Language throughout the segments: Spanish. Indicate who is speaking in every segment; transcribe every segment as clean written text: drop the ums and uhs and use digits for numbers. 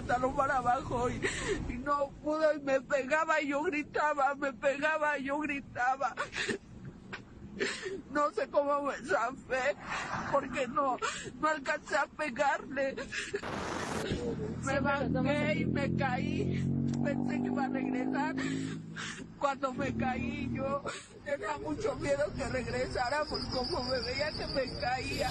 Speaker 1: pantalón para abajo y no pudo, y me pegaba y yo gritaba, me pegaba y yo gritaba. No sé cómo me zafé, porque no alcancé a pegarle. Me bajé y me caí. Pensé que iba a regresar. Cuando me caí yo tenía mucho miedo que regresara, pues como me veía que me caía.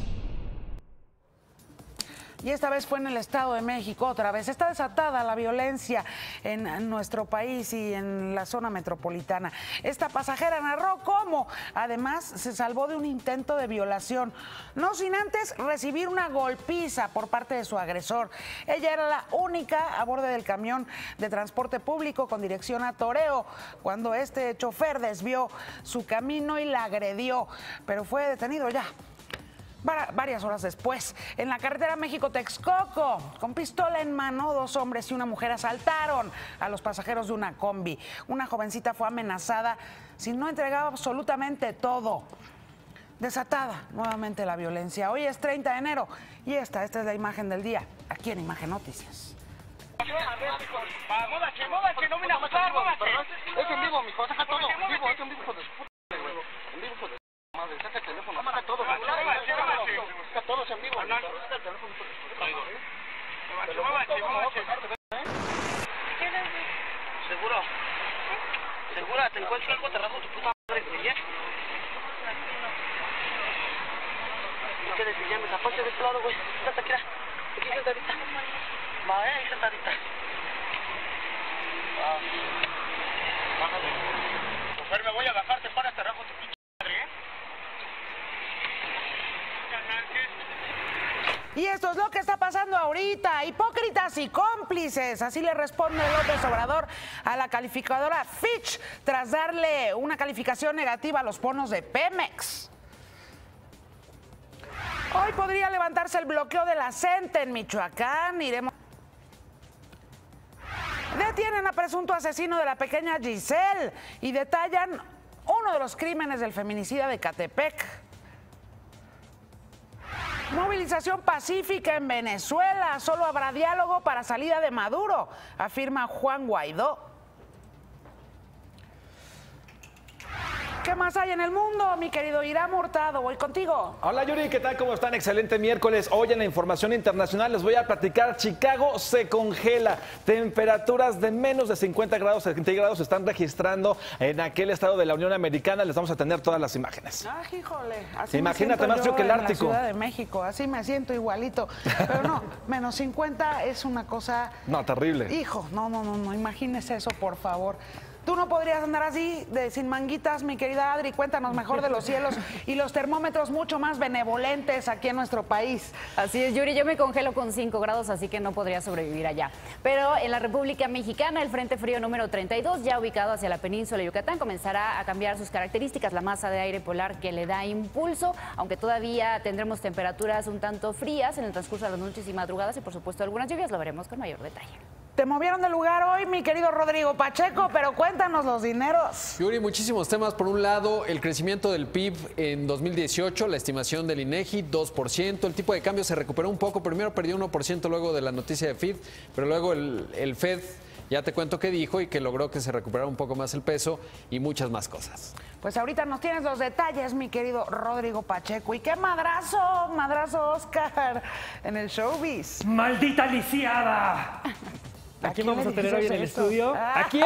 Speaker 2: Y esta vez fue en el Estado de México otra vez. Está desatada la violencia en nuestro país y en la zona metropolitana. Esta pasajera narró cómo, además, se salvó de un intento de violación, no sin antes recibir una golpiza por parte de su agresor. Ella era la única a bordo del camión de transporte público con dirección a Toreo, cuando este chofer desvió su camino y la agredió, pero fue detenido ya varias horas después. En la carretera México-Texcoco, con pistola en mano, 2 hombres y una mujer asaltaron a los pasajeros de una combi. Una jovencita fue amenazada si no entregaba absolutamente todo. Desatada nuevamente la violencia. Hoy es 30 de enero y esta es la imagen del día, aquí en Imagen Noticias.
Speaker 3: Móvase, no vine a matar, móvase. Es en vivo, mijo, saca todo. En vivo, es en vivo, hijo de su puta, güey. En vivo, hijo de su madre, saca el teléfono, saca todo. Saca todo en vivo. Saca el teléfono, hijo de su puta. Móvase. ¿Seguro? ¿Segura? ¿Te encuentro algo? Te rajo tu puta madre, güey, ¿eh? ¿Qué decir? Ya me zapaste de este lado, güey. Siéntate aquí, aquí sentadita. Ahí sentadita. Bájale. Mujer, me voy a bajar, te paras, te rajo tu pinche madre, ¿eh?
Speaker 2: Y esto es lo que está pasando ahorita. Hipócritas y cómplices. Así le responde López Obrador a la calificadora Fitch tras darle una calificación negativa a los bonos de Pemex. Hoy podría levantarse el bloqueo de la CENTE en Michoacán. Iremos. Detienen a presunto asesino de la pequeña Giselle y detallan uno de los crímenes del feminicida de Catepec. Movilización pacífica en Venezuela. Solo habrá diálogo para salida de Maduro, afirma Juan Guaidó. ¿Qué más hay en el mundo, mi querido Irán Hurtado? Voy contigo.
Speaker 4: Hola Yuri, ¿qué tal? ¿Cómo están? Excelente miércoles. Hoy en la información internacional les voy a platicar. Chicago se congela. Temperaturas de menos de 50 grados centígrados se están registrando en aquel estado de la Unión Americana. Les vamos a tener todas las imágenes.
Speaker 2: Ah, híjole. Así
Speaker 4: imagínate, más frío que el Ártico.
Speaker 2: En la Ciudad de México, así me siento igualito. Pero no, menos 50 es una cosa...
Speaker 4: No, terrible.
Speaker 2: Hijo, no, imagínese eso, por favor. Tú no podrías andar así, sin manguitas, mi querida Adri. Cuéntanos mejor de los cielos y los termómetros mucho más benevolentes aquí en nuestro país.
Speaker 5: Así es, Yuri, yo me congelo con 5 grados, así que no podría sobrevivir allá. Pero en la República Mexicana, el Frente Frío número 32, ya ubicado hacia la península de Yucatán, comenzará a cambiar sus características. La masa de aire polar que le da impulso, aunque todavía tendremos temperaturas un tanto frías en el transcurso de las noches y madrugadas y, por supuesto, algunas lluvias. Lo veremos con mayor detalle.
Speaker 2: Te movieron de lugar hoy, mi querido Rodrigo Pacheco, pero cuéntanos los dineros.
Speaker 6: Yuri, muchísimos temas. Por un lado, el crecimiento del PIB en 2018, la estimación del INEGI, 2%. El tipo de cambio se recuperó un poco. Primero perdió 1% luego de la noticia de FID, pero luego el FED, ya te cuento qué dijo y que logró que se recuperara un poco más el peso y muchas más cosas.
Speaker 2: Pues ahorita nos tienes los detalles, mi querido Rodrigo Pacheco. Y qué madrazo Oscar en el showbiz.
Speaker 7: ¡Maldita lisiada! ¿A quién vamos a tener hoy en el estudio? ¿A quién?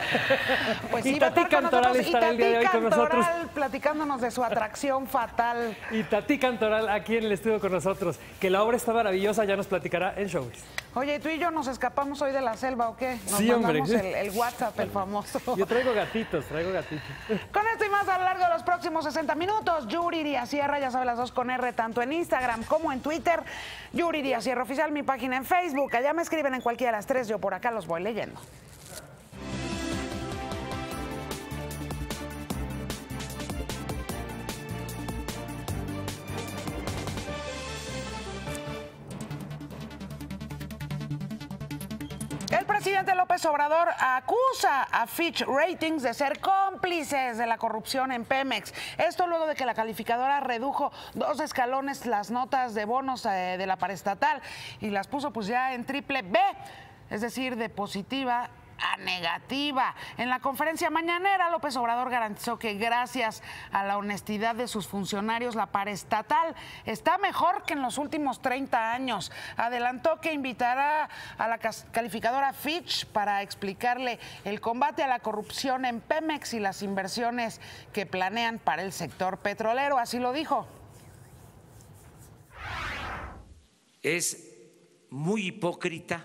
Speaker 2: Pues
Speaker 7: y
Speaker 2: sí,
Speaker 7: Tati Cantoral estará el día de hoy con nosotros.
Speaker 2: Platicándonos de su atracción fatal.
Speaker 7: Y Tati Cantoral aquí en el estudio con nosotros. Que la obra está maravillosa, ya nos platicará en Showbiz.
Speaker 2: Oye, ¿tú y yo nos escapamos hoy de la selva o qué? Nos
Speaker 7: sí, hombre.
Speaker 2: mandamos el WhatsApp, el famoso.
Speaker 7: Yo traigo gatitos.
Speaker 2: Con esto y más a lo largo de los próximos 60 minutos, Yuri Díaz Sierra, ya sabe, las 2 con R, tanto en Instagram como en Twitter. Yuri Díaz Sierra Oficial, mi página en Facebook. Allá me escriben en cualquiera de las 3, yo por acá los voy leyendo. El presidente López Obrador acusa a Fitch Ratings de ser cómplices de la corrupción en Pemex. Esto luego de que la calificadora redujo 2 escalones las notas de bonos de la paraestatal y las puso pues ya en triple B, es decir, de positiva a negativa. En la conferencia mañanera, López Obrador garantizó que gracias a la honestidad de sus funcionarios, la paraestatal está mejor que en los últimos 30 años. Adelantó que invitará a la calificadora Fitch para explicarle el combate a la corrupción en Pemex y las inversiones que planean para el sector petrolero. Así lo dijo.
Speaker 8: Es muy hipócrita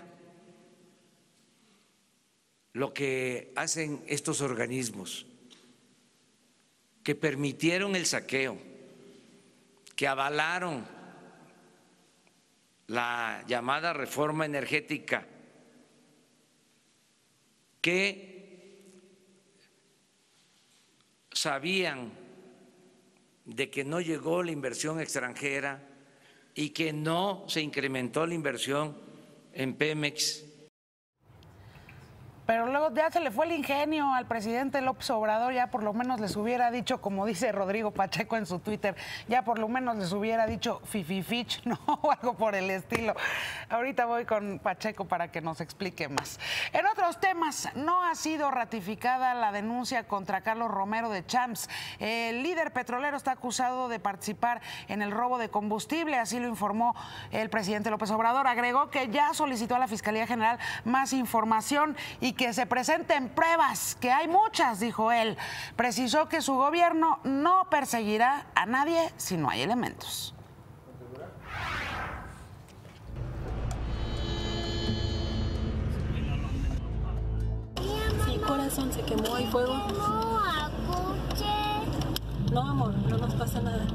Speaker 8: lo que hacen estos organismos que permitieron el saqueo, que avalaron la llamada reforma energética, que sabían de que no llegó la inversión extranjera y que no se incrementó la inversión en Pemex.
Speaker 2: Pero luego ya se le fue el ingenio al presidente López Obrador, ya por lo menos les hubiera dicho, como dice Rodrigo Pacheco en su Twitter, ya por lo menos les hubiera dicho Fififich, ¿no? O algo por el estilo. Ahorita voy con Pacheco para que nos explique más. En otros temas, no ha sido ratificada la denuncia contra Carlos Romero de Champs. El líder petrolero está acusado de participar en el robo de combustible, así lo informó el presidente López Obrador. Agregó que ya solicitó a la Fiscalía General más información y que se presenten pruebas, que hay muchas, dijo él. Precisó que su gobierno no perseguirá a nadie si no hay elementos.
Speaker 9: Sí, corazón, se quemó, hay fuego. No, amor, no nos pasa nada.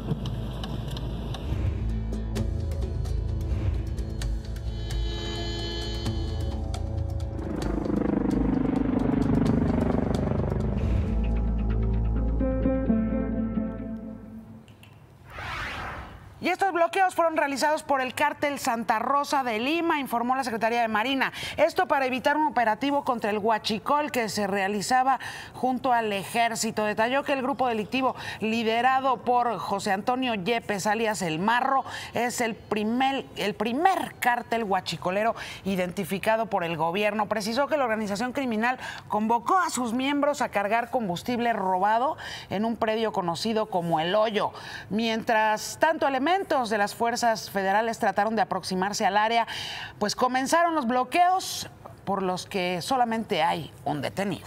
Speaker 2: Y estos bloqueos fueron realizados por el cártel Santa Rosa de Lima, informó la Secretaría de Marina. Esto para evitar un operativo contra el huachicol que se realizaba junto al ejército. Detalló que el grupo delictivo liderado por José Antonio Yepes, alias El Marro, es el primer cártel huachicolero identificado por el gobierno. Precisó que la organización criminal convocó a sus miembros a cargar combustible robado en un predio conocido como El Hoyo. Mientras tanto, elementos de las fuerzas federales trataron de aproximarse al área, pues comenzaron los bloqueos por los que solamente hay un detenido.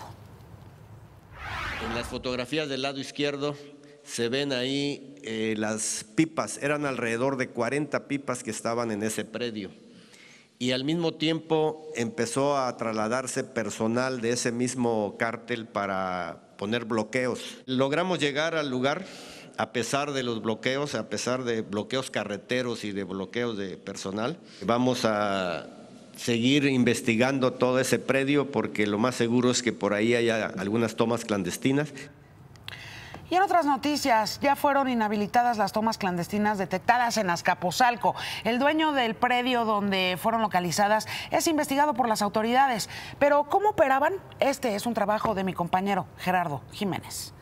Speaker 10: En las fotografías del lado izquierdo se ven ahí las pipas, eran alrededor de 40 pipas que estaban en ese predio. Y al mismo tiempo empezó a trasladarse personal de ese mismo cártel para poner bloqueos. Logramos llegar al lugar a pesar de los bloqueos, a pesar de bloqueos carreteros y de bloqueos de personal. Vamos a seguir investigando todo ese predio porque lo más seguro es que por ahí haya algunas tomas clandestinas.
Speaker 2: Y en otras noticias, ya fueron inhabilitadas las tomas clandestinas detectadas en Azcapotzalco. El dueño del predio donde fueron localizadas es investigado por las autoridades. Pero ¿cómo operaban? Este es un trabajo de mi compañero Gerardo Jiménez.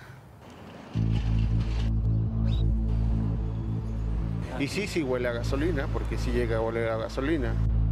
Speaker 11: Y sí huele a gasolina, porque sí llega a oler a gasolina.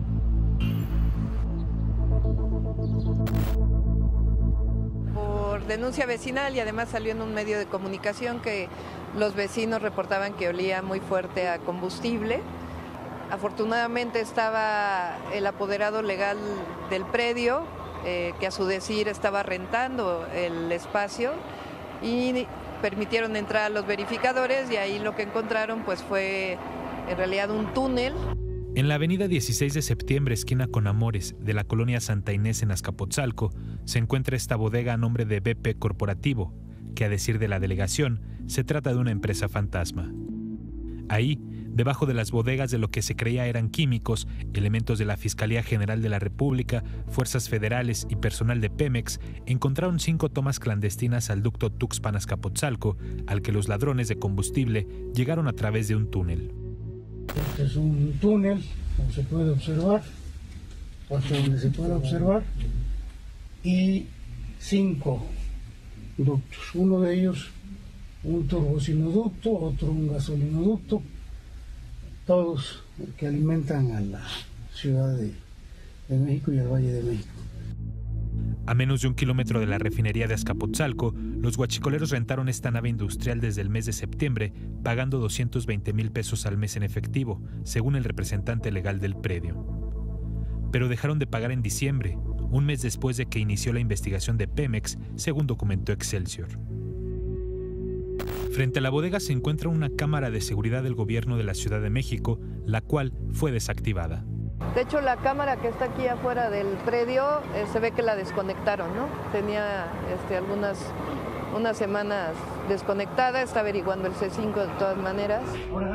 Speaker 12: Por denuncia vecinal y además salió en un medio de comunicación que los vecinos reportaban que olía muy fuerte a combustible. Afortunadamente estaba el apoderado legal del predio, que a su decir estaba rentando el espacio, y permitieron entrar a los verificadores y ahí lo que encontraron pues fue en realidad un túnel.
Speaker 13: En la avenida 16 de septiembre, esquina con Amores, de la colonia Santa Inés en Azcapotzalco, se encuentra esta bodega a nombre de BP Corporativo, que a decir de la delegación, se trata de una empresa fantasma. Ahí, debajo de las bodegas de lo que se creía eran químicos, elementos de la Fiscalía General de la República, fuerzas federales y personal de Pemex encontraron 5 tomas clandestinas al ducto Tuxpan-Azcapotzalco, al que los ladrones de combustible llegaron a través de un túnel.
Speaker 14: Este es un túnel, como se puede observar, hasta donde se pueda observar, y 5 ductos, uno de ellos un turbocinoducto, otro un gasolinoducto, todos que alimentan a la Ciudad de México y al Valle de México.
Speaker 13: A menos de 1 kilómetro de la refinería de Azcapotzalco, los guachicoleros rentaron esta nave industrial desde el mes de septiembre, pagando 220,000 pesos al mes en efectivo, según el representante legal del predio. Pero dejaron de pagar en diciembre, un mes después de que inició la investigación de Pemex, según documentó Excelsior. Frente a la bodega se encuentra una cámara de seguridad del gobierno de la Ciudad de México, la cual fue desactivada.
Speaker 12: De hecho, la cámara que está aquí afuera del predio se ve que la desconectaron, ¿no? Tenía unas semanas desconectada, está averiguando el C5 de todas maneras.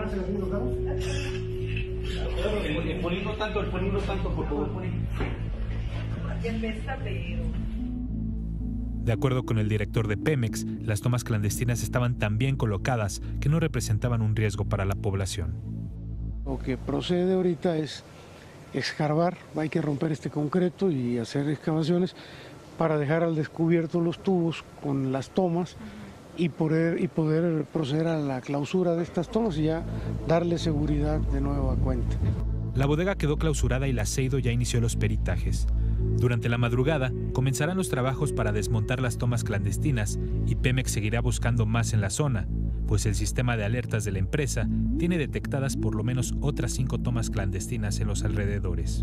Speaker 3: El ponín no tanto, por favor.
Speaker 13: De acuerdo con el director de Pemex, las tomas clandestinas estaban tan bien colocadas que no representaban un riesgo para la población.
Speaker 14: Lo que procede ahorita es escarbar, hay que romper este concreto y hacer excavaciones para dejar al descubierto los tubos con las tomas y poder proceder a la clausura de estas tomas y ya darle seguridad de nuevo a cuenta.
Speaker 13: La bodega quedó clausurada y la Seido ya inició los peritajes. Durante la madrugada comenzarán los trabajos para desmontar las tomas clandestinas y Pemex seguirá buscando más en la zona, pues el sistema de alertas de la empresa tiene detectadas por lo menos otras 5 tomas clandestinas en los alrededores.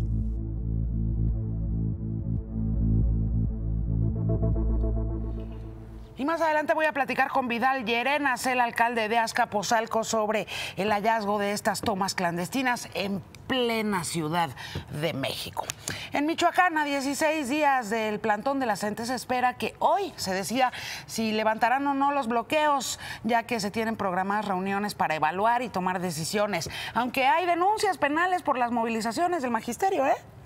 Speaker 2: Y más adelante voy a platicar con Vidal Llerenas, el alcalde de Azcapotzalco, sobre el hallazgo de estas tomas clandestinas en plena Ciudad de México. En Michoacán, a 16 días del plantón de la CENTE, se espera que hoy se decida si levantarán o no los bloqueos, ya que se tienen programadas reuniones para evaluar y tomar decisiones, aunque hay denuncias penales por las movilizaciones del magisterio,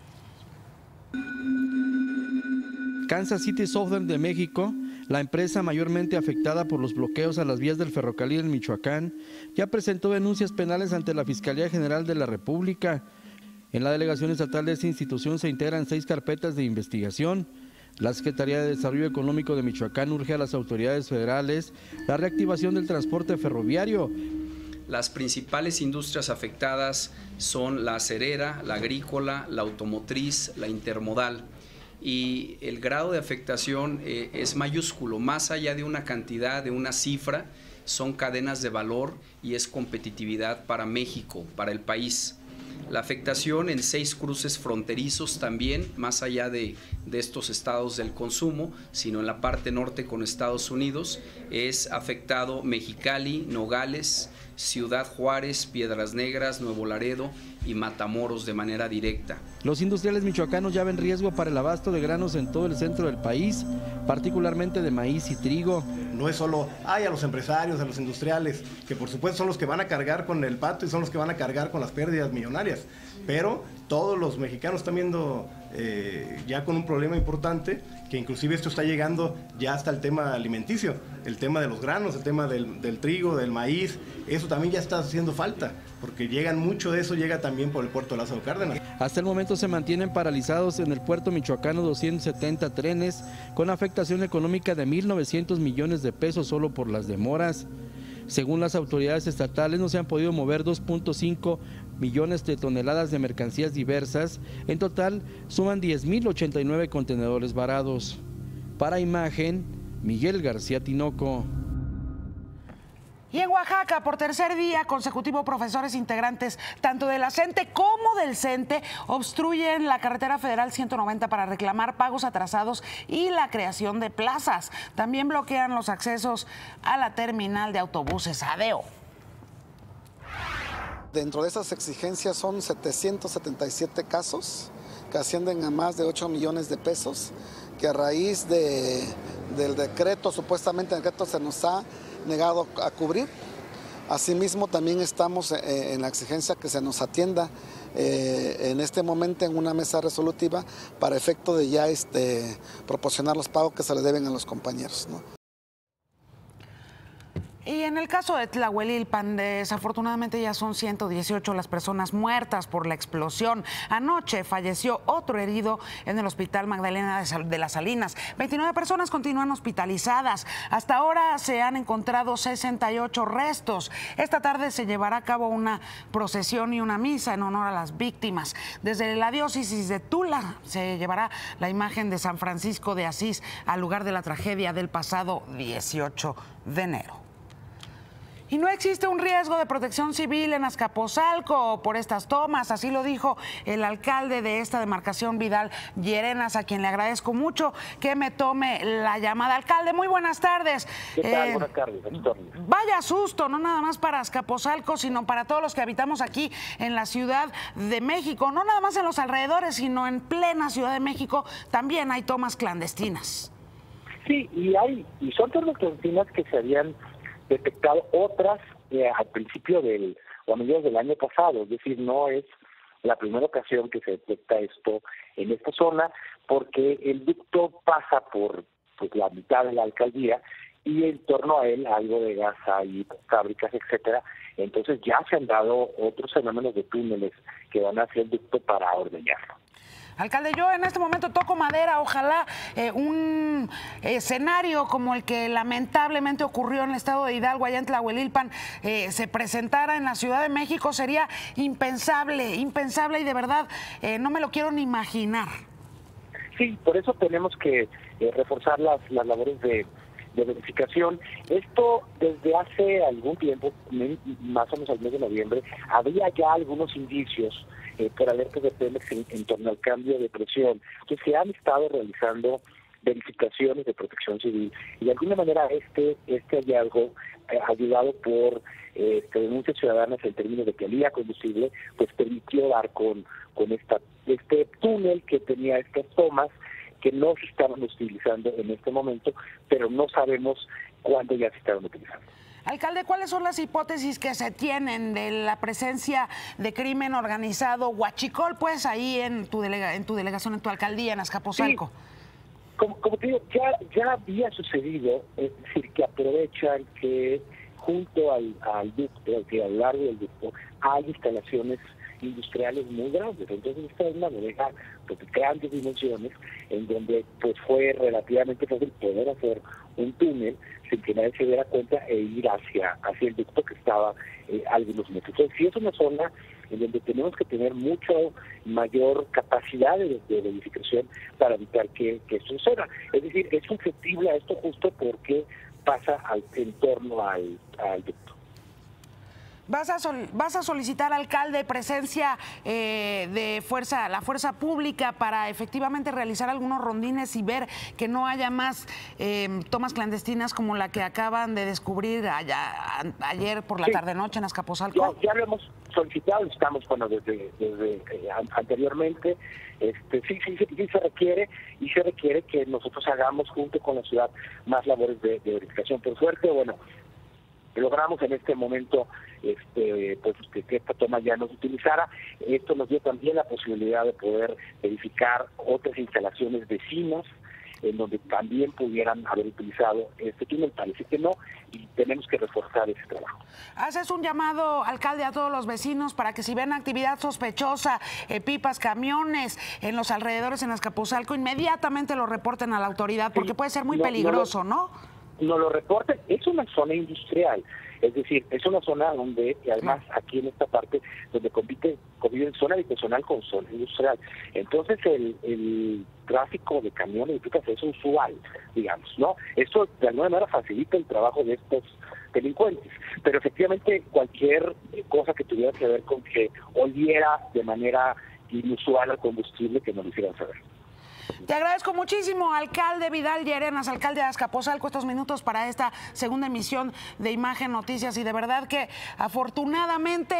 Speaker 15: Kansas City Southern de México, la empresa mayormente afectada por los bloqueos a las vías del ferrocarril en Michoacán, ya presentó denuncias penales ante la Fiscalía General de la República. En la delegación estatal de esta institución se integran 6 carpetas de investigación. La Secretaría de Desarrollo Económico de Michoacán urge a las autoridades federales la reactivación del transporte ferroviario.
Speaker 16: Las principales industrias afectadas son la acerera, la agrícola, la automotriz, la intermodal. Y el grado de afectación es mayúsculo, más allá de una cantidad, de una cifra, son cadenas de valor y es competitividad para México, para el país. La afectación en 6 cruces fronterizos también, más allá de estos estados del consumo, sino en la parte norte con Estados Unidos, es afectado Mexicali, Nogales, Ciudad Juárez, Piedras Negras, Nuevo Laredo y Matamoros de manera directa.
Speaker 15: Los industriales michoacanos ya ven riesgo para el abasto de granos en todo el centro del país, particularmente de maíz y trigo.
Speaker 17: No es solo a los empresarios, a los industriales, que por supuesto son los que van a cargar con el pato y son los que van a cargar con las pérdidas millonarias, pero todos los mexicanos están viendo ya con un problema importante, que inclusive esto está llegando ya hasta el tema alimenticio, el tema de los granos, el tema del trigo, del maíz, eso también ya está haciendo falta, porque mucho de eso llega también por el puerto de Lázaro Cárdenas.
Speaker 15: Hasta el momento se mantienen paralizados en el puerto michoacano 270 trenes, con afectación económica de 1.900 millones de pesos solo por las demoras. Según las autoridades estatales, no se han podido mover 2.5 millones de toneladas de mercancías diversas. En total, suman 10.089 contenedores varados. Para Imagen, Miguel García Tinoco.
Speaker 2: Y en Oaxaca, por tercer día consecutivo, profesores integrantes tanto de la CENTE como del CENTE obstruyen la carretera federal 190 para reclamar pagos atrasados y la creación de plazas. También bloquean los accesos a la terminal de autobuses ADEO.
Speaker 18: Dentro de esas exigencias son 777 casos que ascienden a más de 8 millones de pesos, que a raíz del decreto, supuestamente el decreto se nos ha negado a cubrir. Asimismo, también estamos en la exigencia que se nos atienda en este momento en una mesa resolutiva para efecto de ya proporcionar los pagos que se le deben a los compañeros, ¿no?
Speaker 2: Y En el caso de Tlahuelilpan, desafortunadamente ya son 118 las personas muertas por la explosión. Anoche falleció otro herido en el Hospital Magdalena de las Salinas. 29 personas continúan hospitalizadas. Hasta ahora se han encontrado 68 restos. Esta tarde se llevará a cabo una procesión y una misa en honor a las víctimas. Desde la diócesis de Tula se llevará la imagen de San Francisco de Asís al lugar de la tragedia del pasado 18 de enero. Y no existe un riesgo de protección civil en Azcapotzalco por estas tomas, así lo dijo el alcalde de esta demarcación, Vidal Llerenas, a quien le agradezco mucho que me tome la llamada. Alcalde, muy buenas tardes.
Speaker 19: ¿Qué tal? Buenas tardes.
Speaker 2: Vaya susto, no nada más para Azcapotzalco, sino para todos los que habitamos aquí en la Ciudad de México. No nada más en los alrededores, sino en plena Ciudad de México también hay tomas clandestinas.
Speaker 19: Sí, y son tomas clandestinas que se habían detectado, otras al principio o a mediados del año pasado, es decir, no es la primera ocasión que se detecta esto en esta zona, porque el ducto pasa por la mitad de la alcaldía y en torno a él algo de gas, hay fábricas, etcétera. Entonces ya se han dado otros fenómenos de túneles que van hacia el ducto para ordeñarlo.
Speaker 2: Alcalde, yo en este momento toco madera, ojalá un escenario como el que lamentablemente ocurrió en el estado de Hidalgo, allá en Tlahuelilpan, se presentara en la Ciudad de México, sería impensable y de verdad no me lo quiero ni imaginar.
Speaker 19: Sí, por eso tenemos que reforzar las labores de verificación. Esto desde hace algún tiempo, más o menos al mes de noviembre, había ya algunos indicios por alertas de Pemex en torno al cambio de presión, que se han estado realizando verificaciones de protección civil y de alguna manera este hallazgo ayudado por denuncias ciudadanas en términos de que había combustible, pues permitió dar con este túnel que tenía estas tomas que no se estaban utilizando en este momento, pero no sabemos cuándo ya se estaban utilizando.
Speaker 2: Alcalde, ¿cuáles son las hipótesis que se tienen de la presencia de crimen organizado huachicol, pues ahí en tu delegación, en tu alcaldía, en Azcapotzalco?
Speaker 19: Sí. Como te digo, ya había sucedido, es decir, que aprovechan que junto al ducto, que a lo largo del ducto, hay instalaciones industriales muy grandes. Entonces esta es una bodega de grandes dimensiones en donde pues fue relativamente fácil poder hacer un túnel sin que nadie se diera cuenta e ir hacia el ducto que estaba a algunos metros. Entonces sí es una zona en donde tenemos que tener mucho mayor capacidad de verificación para evitar que esto suceda. Es decir, es susceptible a esto justo porque pasa en torno al ducto.
Speaker 2: ¿Vas a solicitar, alcalde, presencia de la fuerza pública para efectivamente realizar algunos rondines y ver que no haya más tomas clandestinas como la que acaban de descubrir ayer por la tarde-noche en Azcapotzalco?
Speaker 19: Ya lo hemos solicitado, estamos desde anteriormente. Sí se requiere que nosotros hagamos junto con la ciudad más labores de verificación. Por suerte, logramos en este momento que esta toma ya no se utilizara. Esto nos dio también la posibilidad de poder verificar otras instalaciones vecinas en donde también pudieran haber utilizado este túnel. Parece que no, y tenemos que reforzar ese trabajo.
Speaker 2: ¿Haces un llamado, alcalde, a todos los vecinos para que si ven actividad sospechosa, pipas, camiones en los alrededores en Azcapotzalco, inmediatamente lo reporten a la autoridad? Porque puede ser muy peligroso, ¿no?
Speaker 19: No lo reporten. Es una zona industrial, es decir, es una zona donde, y además aquí en esta parte, donde conviven zona habitacional con zona industrial. Entonces el tráfico de camiones y pipas es usual, digamos, ¿no? Esto de alguna manera facilita el trabajo de estos delincuentes, pero efectivamente cualquier cosa que tuviera que ver con que oliera de manera inusual al combustible, que nos lo hicieran saber.
Speaker 2: Te agradezco muchísimo, alcalde Vidal Llerenas, alcalde de Azcapotzalco, estos minutos para esta segunda emisión de Imagen Noticias, y de verdad que afortunadamente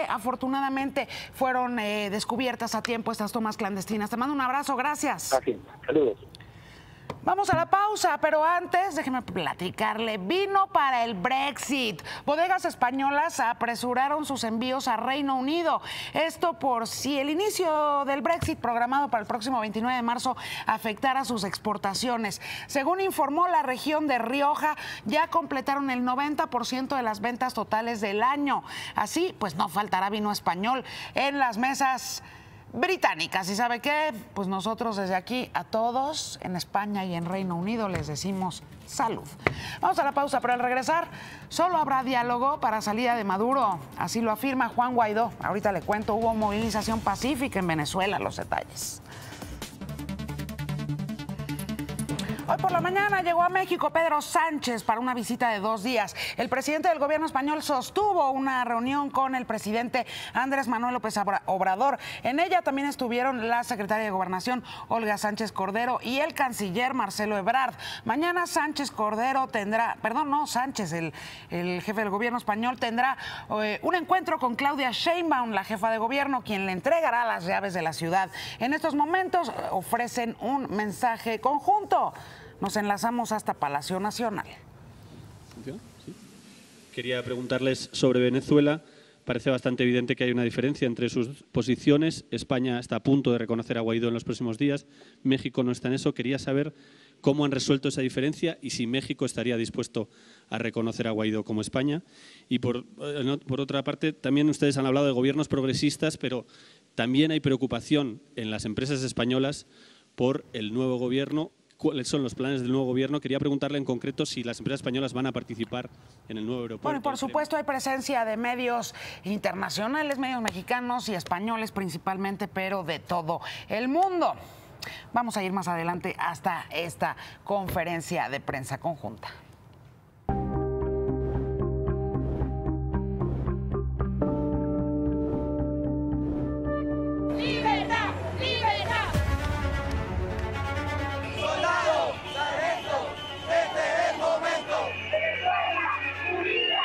Speaker 2: fueron descubiertas a tiempo estas tomas clandestinas. Te mando un abrazo, gracias.
Speaker 19: Así, saludos.
Speaker 2: Vamos a la pausa, pero antes déjeme platicarle. Vino para el Brexit. Bodegas españolas apresuraron sus envíos a Reino Unido. Esto por si el inicio del Brexit programado para el próximo 29 de marzo afectara sus exportaciones. Según informó la región de Rioja, ya completaron el 90% de las ventas totales del año. Así, pues no faltará vino español en las mesas británicas. ¿Y sabe qué? Pues nosotros desde aquí a todos en España y en Reino Unido les decimos salud. Vamos a la pausa, pero al regresar solo habrá diálogo para salida de Maduro. Así lo afirma Juan Guaidó. Ahorita le cuento, hubo movilización pacífica en Venezuela, los detalles. Hoy por la mañana llegó a México Pedro Sánchez para una visita de 2 días. El presidente del gobierno español sostuvo una reunión con el presidente Andrés Manuel López Obrador. En ella también estuvieron la secretaria de Gobernación, Olga Sánchez Cordero, y el canciller Marcelo Ebrard. Mañana Sánchez, el jefe del gobierno español, tendrá un encuentro con Claudia Sheinbaum, la jefa de gobierno, quien le entregará las llaves de la ciudad. En estos momentos ofrecen un mensaje conjunto. Nos enlazamos hasta Palacio Nacional.
Speaker 20: ¿Sí? Quería preguntarles sobre Venezuela. Parece bastante evidente que hay una diferencia entre sus posiciones. España está a punto de reconocer a Guaidó en los próximos días. México no está en eso. Quería saber cómo han resuelto esa diferencia y si México estaría dispuesto a reconocer a Guaidó como España. Y por otra parte, también ustedes han hablado de gobiernos progresistas, pero también hay preocupación en las empresas españolas por el nuevo gobierno. ¿Cuáles son los planes del nuevo gobierno? Quería preguntarle en concreto si las empresas españolas van a participar en el nuevo aeropuerto.
Speaker 2: Bueno, y por supuesto hay presencia de medios internacionales, medios mexicanos y españoles principalmente, pero de todo el mundo. Vamos a ir más adelante hasta esta conferencia de prensa conjunta.
Speaker 21: ¡Libertad! ¡Libertad! ¡Soldado! ¡Sargento! ¡Este es el momento! ¡Venezuela! ¡Unida!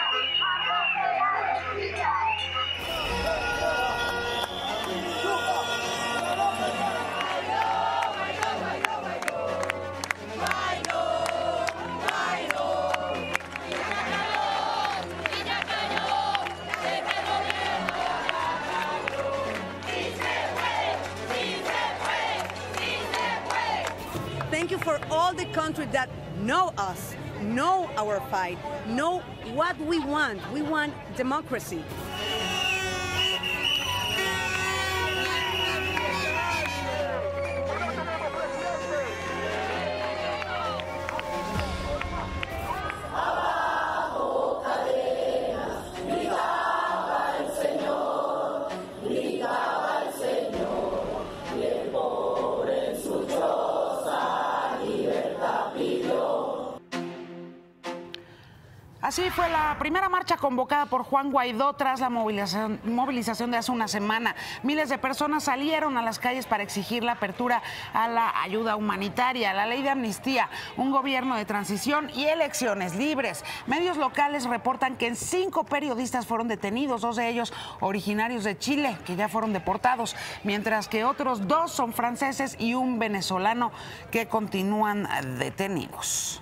Speaker 22: Thank you for all the countries that know us, know our fight, know what we want. We want democracy.
Speaker 2: Así fue la primera marcha convocada por Juan Guaidó tras la movilización de hace una semana. Miles de personas salieron a las calles para exigir la apertura a la ayuda humanitaria, la ley de amnistía, un gobierno de transición y elecciones libres. Medios locales reportan que 5 periodistas fueron detenidos, 2 de ellos originarios de Chile, que ya fueron deportados, mientras que otros 2 son franceses y un venezolano que continúan detenidos.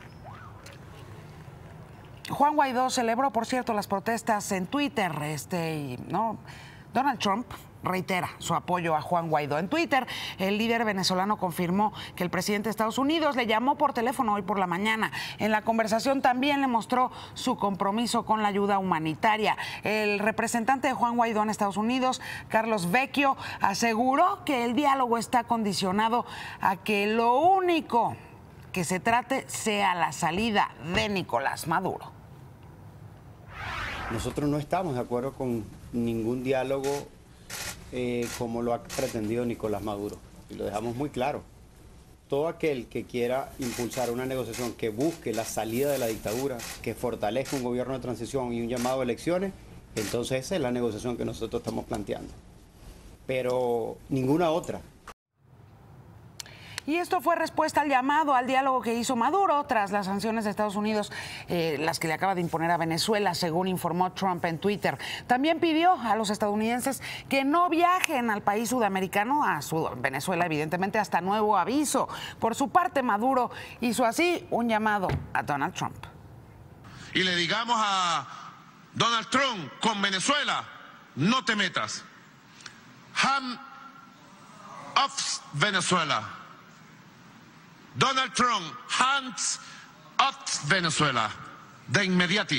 Speaker 2: Juan Guaidó celebró, por cierto, las protestas en Twitter. Donald Trump reitera su apoyo a Juan Guaidó. En Twitter, el líder venezolano confirmó que el presidente de Estados Unidos le llamó por teléfono hoy por la mañana. En la conversación también le mostró su compromiso con la ayuda humanitaria. El representante de Juan Guaidó en Estados Unidos, Carlos Vecchio, aseguró que el diálogo está condicionado a que lo único que se trate sea la salida de Nicolás Maduro.
Speaker 23: Nosotros no estamos de acuerdo con ningún diálogo como lo ha pretendido Nicolás Maduro. Y lo dejamos muy claro. Todo aquel que quiera impulsar una negociación que busque la salida de la dictadura, que fortalezca un gobierno de transición y un llamado a elecciones, entonces esa es la negociación que nosotros estamos planteando. Pero ninguna otra.
Speaker 2: Y esto fue respuesta al llamado al diálogo que hizo Maduro tras las sanciones de Estados Unidos, las que le acaba de imponer a Venezuela, según informó Trump en Twitter. También pidió a los estadounidenses que no viajen al país sudamericano, a Venezuela, evidentemente, hasta nuevo aviso. Por su parte, Maduro hizo así un llamado a Donald Trump.
Speaker 1: Y le digamos a Donald Trump, con Venezuela, no te metas. Hand off Venezuela. Donald Trump, hands off Venezuela. De inmediato.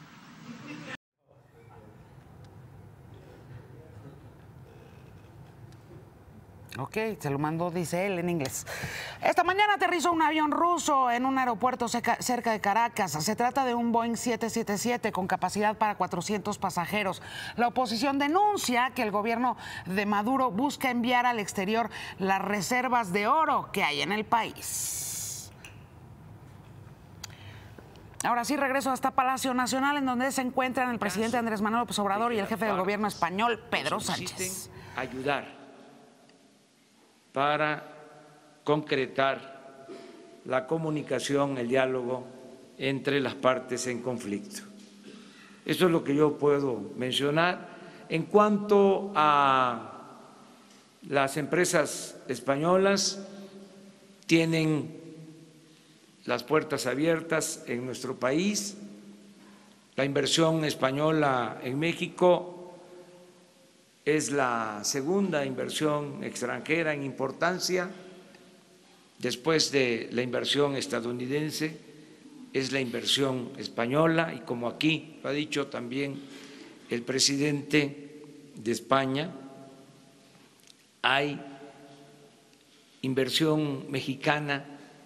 Speaker 2: Ok, se lo mandó, dice él, en inglés. Esta mañana aterrizó un avión ruso en un aeropuerto cerca de Caracas. Se trata de un Boeing 777 con capacidad para 400 pasajeros. La oposición denuncia que el gobierno de Maduro busca enviar al exterior las reservas de oro que hay en el país. Ahora sí, regreso hasta Palacio Nacional, en donde se encuentran el presidente Andrés Manuel López Obrador y el jefe del gobierno español, Pedro Sánchez.
Speaker 8: Ayudar para concretar la comunicación, el diálogo entre las partes en conflicto. Eso es lo que yo puedo mencionar. En cuanto a las empresas españolas, tienen las puertas abiertas en nuestro país. La inversión española en México es la segunda inversión extranjera en importancia, después de la inversión estadounidense, es la inversión española, y como aquí lo ha dicho también el presidente de España, hay inversión mexicana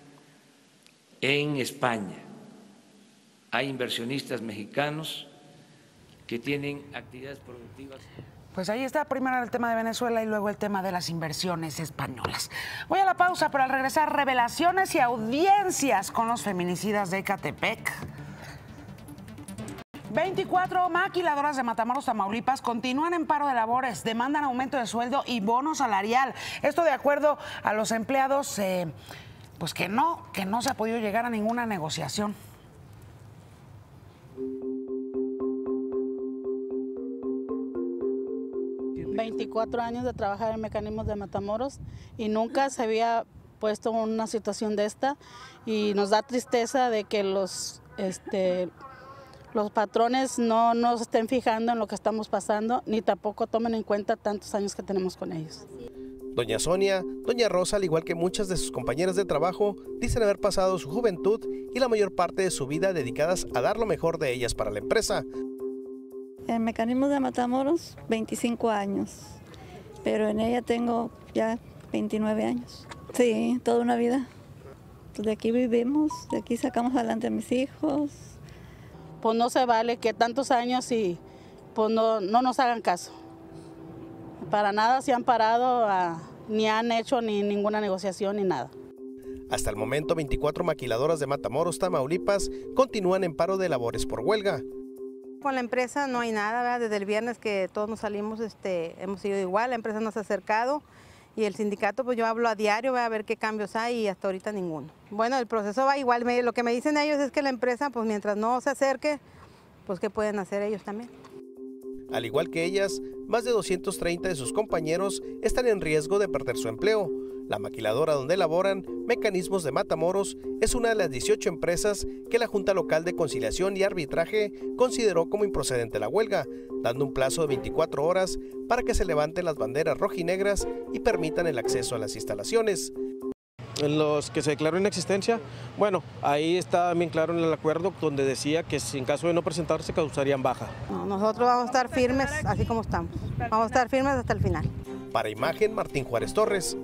Speaker 8: en España, hay inversionistas mexicanos que tienen actividades productivas.
Speaker 2: Pues ahí está, primero el tema de Venezuela y luego el tema de las inversiones españolas. Voy a la pausa, pero al regresar, revelaciones y audiencias con los feminicidas de Ecatepec. 24 maquiladoras de Matamoros, Tamaulipas, continúan en paro de labores, demandan aumento de sueldo y bono salarial. Esto de acuerdo a los empleados, pues que no se ha podido llegar a ninguna negociación.
Speaker 4: ...24 años de trabajar en Mecanismos de Matamoros y nunca se había puesto una situación de esta, y nos da tristeza de que los patrones no se estén fijando en lo que estamos pasando, ni tampoco tomen en cuenta tantos años que tenemos con ellos.
Speaker 5: Doña Sonia, doña Rosa, al igual que muchas de sus compañeras de trabajo, dicen haber pasado su juventud y la mayor parte de su vida dedicadas a dar lo mejor de ellas para la empresa.
Speaker 24: En Mecanismos de Matamoros, 25 años, pero en ella tengo ya 29 años. Sí, toda una vida. De aquí vivimos, de aquí sacamos adelante a mis hijos.
Speaker 4: Pues no se vale que tantos años y pues no nos hagan caso. Para nada se han parado, ni han hecho ni ninguna negociación ni nada.
Speaker 5: Hasta el momento, 24 maquiladoras de Matamoros, Tamaulipas, continúan en paro de labores por huelga.
Speaker 25: Con la empresa no hay nada, ¿verdad? Desde el viernes que todos nos salimos, hemos ido igual, la empresa nos ha acercado y el sindicato, pues yo hablo a diario, voy a ver qué cambios hay y hasta ahorita ninguno. Bueno, el proceso va igual, lo que me dicen ellos es que la empresa, pues mientras no se acerque, pues qué pueden hacer ellos también.
Speaker 5: Al igual que ellas, más de 230 de sus compañeros están en riesgo de perder su empleo. La maquiladora donde laboran, Mecanismos de Matamoros, es una de las 18 empresas que la Junta Local de Conciliación y Arbitraje consideró como improcedente la huelga, dando un plazo de 24 horas para que se levanten las banderas rojinegras y permitan el acceso a las instalaciones.
Speaker 26: En los que se declaró inexistencia, bueno, ahí está bien claro en el acuerdo donde decía que si en caso de no presentarse causarían baja.
Speaker 25: No, nosotros vamos a estar firmes así como estamos, vamos a estar firmes hasta el final.
Speaker 5: Para Imagen, Martín Juárez Torres.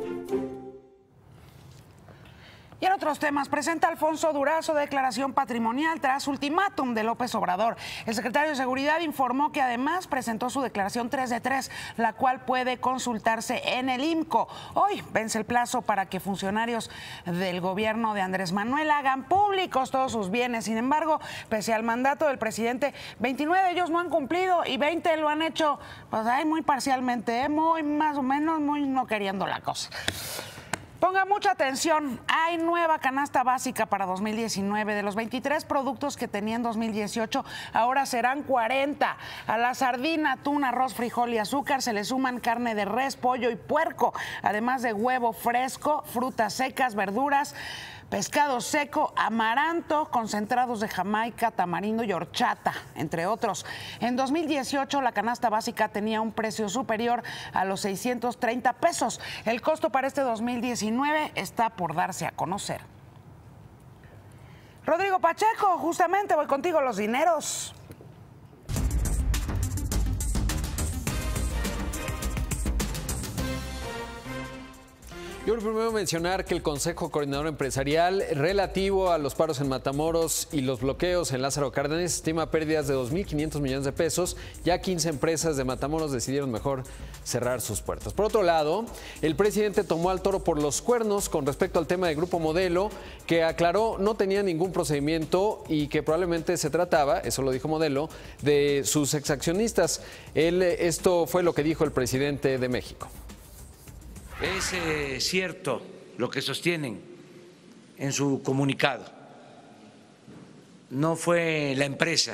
Speaker 2: Y en otros temas, presenta Alfonso Durazo declaración patrimonial tras ultimátum de López Obrador. El secretario de Seguridad informó que además presentó su declaración 3 de 3, la cual puede consultarse en el IMCO. Hoy vence el plazo para que funcionarios del gobierno de Andrés Manuel hagan públicos todos sus bienes. Sin embargo, pese al mandato del presidente, 29 de ellos no han cumplido y 20 lo han hecho, pues ahí muy parcialmente, muy más o menos, muy no queriendo la cosa. Ponga mucha atención, hay nueva canasta básica para 2019. De los 23 productos que tenía en 2018, ahora serán 40. A la sardina, atún, arroz, frijol y azúcar se le suman carne de res, pollo y puerco, además de huevo fresco, frutas secas, verduras, pescado seco, amaranto, concentrados de Jamaica, tamarindo y horchata, entre otros. En 2018 la canasta básica tenía un precio superior a los 630 pesos. El costo para este 2019 está por darse a conocer. Rodrigo Pacheco, justamente voy contigo, los dineros.
Speaker 6: Yo primero mencionar que el Consejo Coordinador Empresarial relativo a los paros en Matamoros y los bloqueos en Lázaro Cárdenas estima pérdidas de 2.500 millones de pesos. Ya 15 empresas de Matamoros decidieron mejor cerrar sus puertas. Por otro lado, el presidente tomó al toro por los cuernos con respecto al tema de Grupo Modelo, que aclaró no tenía ningún procedimiento y que probablemente se trataba, eso lo dijo Modelo, de sus exaccionistas. Esto fue lo que dijo el presidente de México.
Speaker 8: Es cierto lo que sostienen en su comunicado. No fue la empresa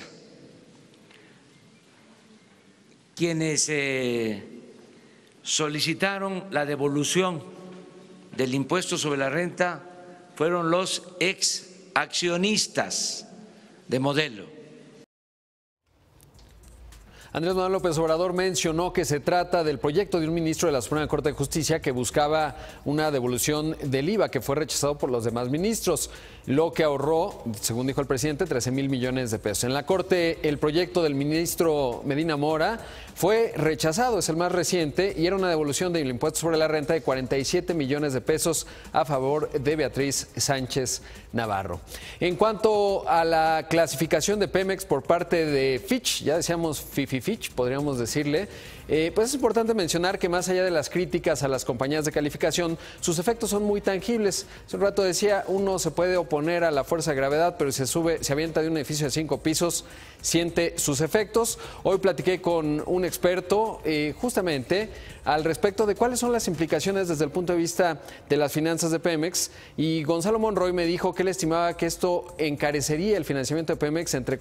Speaker 8: quienes solicitaron la devolución del impuesto sobre la renta, fueron los ex accionistas de Modelo.
Speaker 6: Andrés Manuel López Obrador mencionó que se trata del proyecto de un ministro de la Suprema Corte de Justicia que buscaba una devolución del IVA que fue rechazado por los demás ministros, lo que ahorró, según dijo el presidente, 13,000 millones de pesos. En la Corte, el proyecto del ministro Medina Mora fue rechazado, es el más reciente, y era una devolución del impuesto sobre la renta de 47 millones de pesos a favor de Beatriz Sánchez Navarro. En cuanto a la clasificación de Pemex por parte de Fitch, ya decíamos Fitch, podríamos decirle, pues es importante mencionar que más allá de las críticas a las compañías de calificación, sus efectos son muy tangibles. Hace un rato decía, uno se puede oponer a la fuerza de gravedad, pero si se avienta de un edificio de 5 pisos, siente sus efectos. Hoy platiqué con un experto justamente al respecto de cuáles son las implicaciones desde el punto de vista de las finanzas de Pemex, y Gonzalo Monroy me dijo que él estimaba que esto encarecería el financiamiento de Pemex entre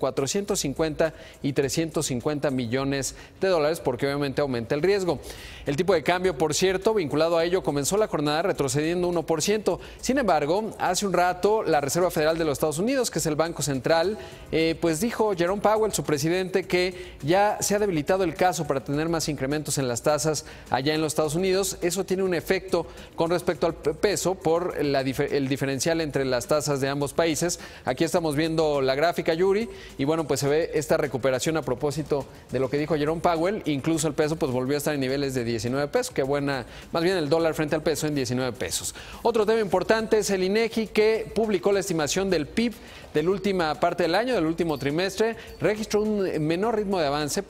Speaker 6: 450 y 350 millones de dólares, porque obviamente aumenta el riesgo. El tipo de cambio, por cierto, vinculado a ello, comenzó la jornada retrocediendo 1%. Sin embargo, hace un rato la Reserva Federal de los Estados Unidos, que es el Banco Central, pues dijo Jerome Powell, su presidente, que ya se ha debilitado el caso para tener más incrementos en las tasas allá en los Estados Unidos. Eso tiene un efecto con respecto al peso por el diferencial entre las tasas de ambos países. Aquí estamos viendo la gráfica, Yuri, y bueno, pues se ve esta recuperación a propósito de lo que dijo Jerome Powell. Incluso el peso pues volvió a estar en niveles de 19 pesos, qué buena, más bien el dólar frente al peso en 19 pesos. Otro tema importante es el INEGI, que publicó la estimación del PIB de la última parte del año, del último trimestre. Registró un menor ritmo de avance,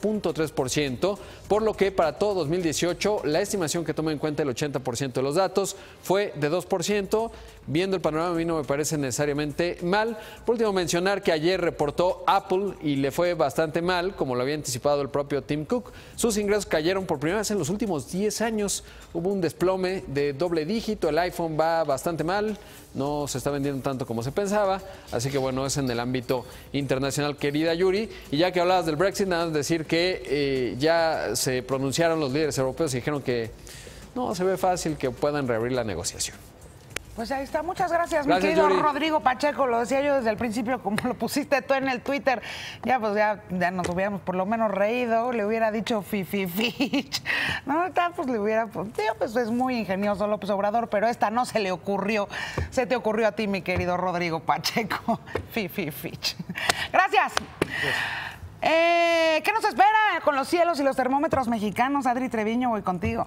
Speaker 6: 0.3%, por lo que para todo 2018 la estimación que toma en cuenta el 80% de los datos fue de 2%. Viendo el panorama, a mí no me parece necesariamente mal. Por último, mencionar que ayer reportó Apple y le fue bastante mal, como lo había anticipado el propio Tim Cook. Sus ingresos cayeron por primera vez en los últimos 10 años. Hubo un desplome de doble dígito, el iPhone va bastante mal, no se está vendiendo tanto como se pensaba, así que bueno, es en el ámbito internacional, querida Yuri. Y ya que hablabas del Brexit, nada más decir que ya se pronunciaron los líderes europeos y dijeron que no se ve fácil que puedan reabrir la negociación.
Speaker 2: Pues ahí está, muchas gracias, mi
Speaker 6: Gracias,
Speaker 2: querido
Speaker 6: Yuri.
Speaker 2: Rodrigo Pacheco. Lo decía yo desde el principio, como lo pusiste tú en el Twitter, ya nos hubiéramos por lo menos reído, le hubiera dicho Fitch. No, pues le hubiera, pues es muy ingenioso López Obrador, pero esta no se le ocurrió. Se te ocurrió a ti, mi querido Rodrigo Pacheco. Fitch. Gracias. ¿Qué nos espera con los cielos y los termómetros mexicanos? Adri Treviño, voy contigo.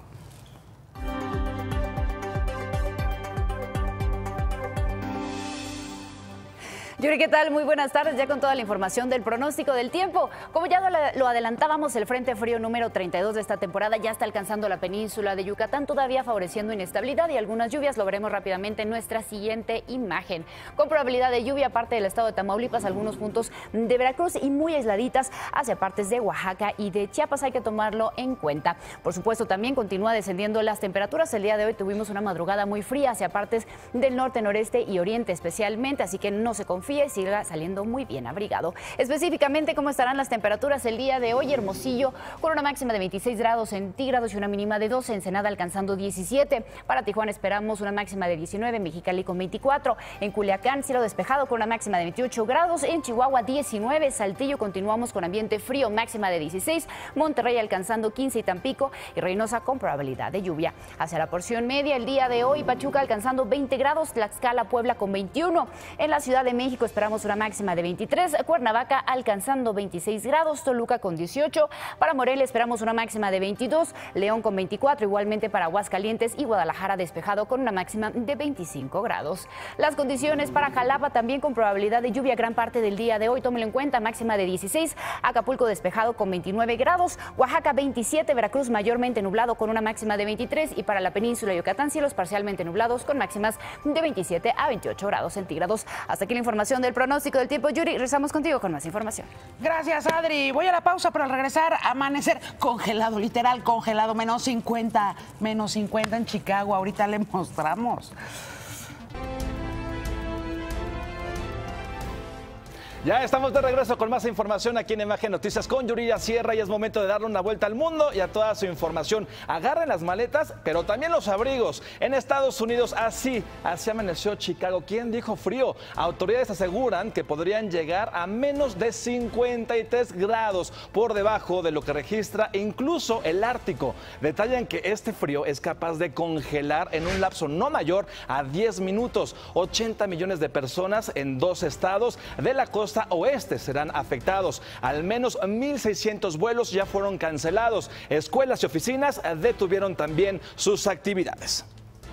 Speaker 3: Yuri, ¿qué tal? Muy buenas tardes, ya con toda la información del pronóstico del tiempo. Como ya lo adelantábamos, el Frente Frío número 32 de esta temporada ya está alcanzando la península de Yucatán, todavía favoreciendo inestabilidad y algunas lluvias. Lo veremos rápidamente en nuestra siguiente imagen. Con probabilidad de lluvia, parte del estado de Tamaulipas, algunos puntos de Veracruz y muy aisladitas hacia partes de Oaxaca y de Chiapas. Hay que tomarlo en cuenta. Por supuesto, también continúa descendiendo las temperaturas. El día de hoy tuvimos una madrugada muy fría hacia partes del norte, noreste y oriente especialmente, así que no se confíe y siga saliendo muy bien abrigado. Específicamente, ¿cómo estarán las temperaturas el día de hoy? Hermosillo con una máxima de 26 grados centígrados y una mínima de 12, Ensenada alcanzando 17. Para Tijuana esperamos una máxima de 19, Mexicali con 24. En Culiacán, cielo despejado con una máxima de 28 grados. En Chihuahua, 19. Saltillo continuamos con ambiente frío, máxima de 16. Monterrey alcanzando 15 y Tampico y Reynosa con probabilidad de lluvia. Hacia la porción media, el día de hoy, Pachuca alcanzando 20 grados, Tlaxcala, Puebla con 21. En la Ciudad de México esperamos una máxima de 23, Cuernavaca alcanzando 26 grados, Toluca con 18. Para Morelia esperamos una máxima de 22, León con 24, igualmente para Aguascalientes y Guadalajara despejado con una máxima de 25 grados. Las condiciones para Jalapa también con probabilidad de lluvia gran parte del día de hoy, tómelo en cuenta, máxima de 16, Acapulco despejado con 29 grados, Oaxaca 27, Veracruz mayormente nublado con una máxima de 23 y para la península de Yucatán cielos parcialmente nublados con máximas de 27 a 28 grados centígrados. Hasta aquí la información del pronóstico del tiempo. Yuri, regresamos contigo con más información.
Speaker 2: Gracias, Adri. Voy a la pausa, pero al regresar, amanecer congelado, literal congelado, menos 50 en Chicago. Ahorita le mostramos.
Speaker 7: Ya estamos de regreso con más información aquí en Imagen Noticias con Yuridia Sierra y es momento de darle una vuelta al mundo y a toda su información. Agarren las maletas, pero también los abrigos. En Estados Unidos así amaneció Chicago. ¿Quién dijo frío? Autoridades aseguran que podrían llegar a menos de 53 grados por debajo de lo que registra incluso el Ártico. Detallan que este frío es capaz de congelar en un lapso no mayor a 10 minutos. 80 millones de personas en 2 estados de la costa oeste serán afectados. Al menos 1.600 vuelos ya fueron cancelados. Escuelas y oficinas detuvieron también sus actividades.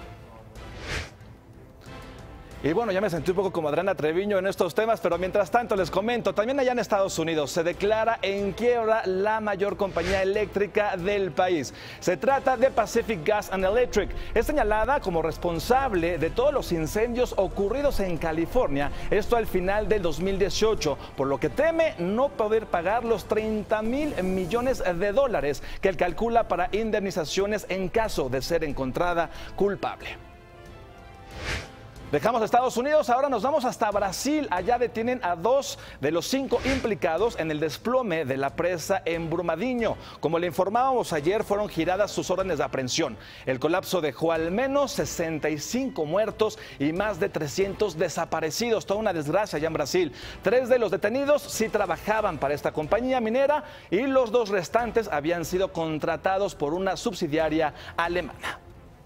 Speaker 7: Y bueno, ya me sentí un poco como Adriana Treviño en estos temas, pero mientras tanto les comento, también allá en Estados Unidos se declara en quiebra la mayor compañía eléctrica del país. Se trata de Pacific Gas and Electric. Es señalada como responsable de todos los incendios ocurridos en California, esto al final del 2018, por lo que teme no poder pagar los $30,000 millones que él calcula para indemnizaciones en caso de ser encontrada culpable. Dejamos Estados Unidos, ahora nos vamos hasta Brasil. Allá detienen a 2 de los 5 implicados en el desplome de la presa en Brumadinho. Como le informábamos ayer, fueron giradas sus órdenes de aprehensión. El colapso dejó al menos 65 muertos y más de 300 desaparecidos. Toda una desgracia allá en Brasil. 3 de los detenidos sí trabajaban para esta compañía minera y los 2 restantes habían sido contratados por una subsidiaria alemana.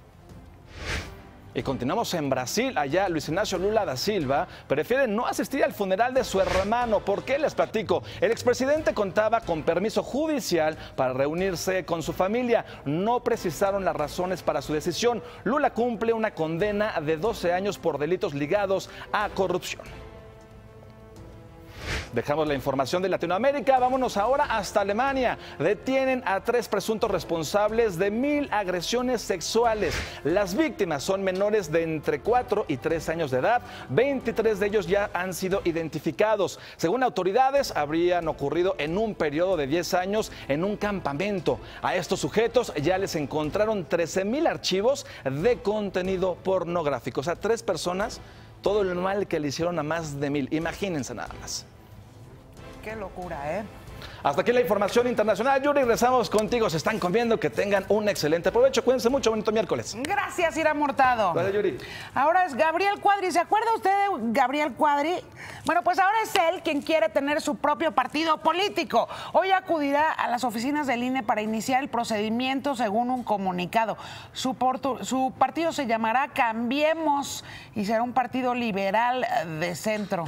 Speaker 7: Y continuamos en Brasil. Allá Luis Ignacio Lula da Silva prefiere no asistir al funeral de su hermano. ¿Por qué? Les platico. El expresidente contaba con permiso judicial para reunirse con su familia. No precisaron las razones para su decisión. Lula cumple una condena de 12 años por delitos ligados a corrupción. Dejamos la información de Latinoamérica, vámonos ahora hasta Alemania. Detienen a 3 presuntos responsables de 1000 agresiones sexuales. Las víctimas son menores de entre 4 y 3 años de edad. 23 de ellos ya han sido identificados. Según autoridades, habrían ocurrido en un periodo de 10 años en un campamento. A estos sujetos ya les encontraron 13,000 archivos de contenido pornográfico. O sea, 3 personas, todo el mal que le hicieron a más de 1000. Imagínense nada más.
Speaker 2: Qué locura, ¿eh?
Speaker 7: Hasta aquí la información internacional. Yuri, regresamos contigo. Se están comiendo, que tengan un excelente provecho. Cuídense mucho, bonito miércoles.
Speaker 2: Gracias, Irán Mortado.
Speaker 7: Vale, Yuri.
Speaker 2: Ahora es Gabriel Cuadri. ¿Se acuerda usted de Gabriel Cuadri? Bueno, pues ahora es él quien quiere tener su propio partido político. Hoy acudirá a las oficinas del INE para iniciar el procedimiento según un comunicado. Su partido se llamará Cambiemos y será un partido liberal de centro.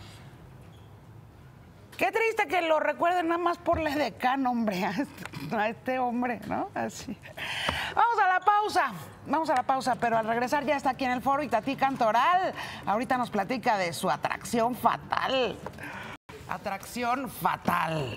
Speaker 2: Qué triste que lo recuerden nada más por la edecán, hombre, a este hombre, ¿no? Así. Vamos a la pausa, pero al regresar ya está aquí en el foro Itatí Cantoral. Ahorita nos platica de su atracción fatal. Atracción fatal.